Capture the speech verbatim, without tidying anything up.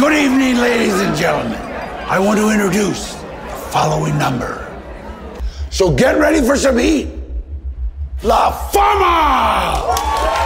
Good evening, ladies and gentlemen. I want to introduce the following number. So get ready for some heat. La Fama!